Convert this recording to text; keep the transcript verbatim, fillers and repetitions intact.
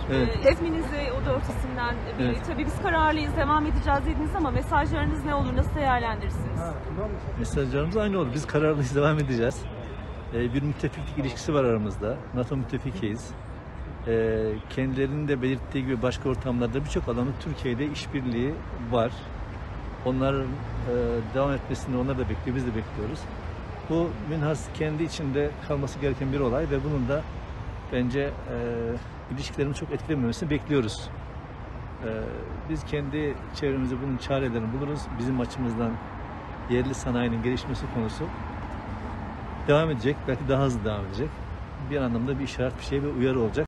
Evet. E, isminizi o dört isimden biri. Evet. Tabii biz kararlıyız, devam edeceğiz dediniz ama mesajlarınız ne olur, nasıl değerlendirirsiniz? Mesajlarımız aynı oldu. Biz kararlıyız, devam edeceğiz. Ee, bir müttefiklik ilişkisi var aramızda. NATO müttefikiyiz. Ee, kendilerinin de belirttiği gibi başka ortamlarda birçok alanda Türkiye'de işbirliği var. Onların e, devam etmesini onlar da bekliyor, biz de bekliyoruz. Bu münhas kendi içinde kalması gereken bir olay ve bunun da bence e, ilişkilerimizi çok etkilememesini bekliyoruz. E, biz kendi çevremizde bunun çarelerini buluruz. Bizim açımızdan yerli sanayinin gelişmesi konusu devam edecek, belki daha hızlı devam edecek. Bir anlamda bir işaret, bir şey ve uyarı olacak.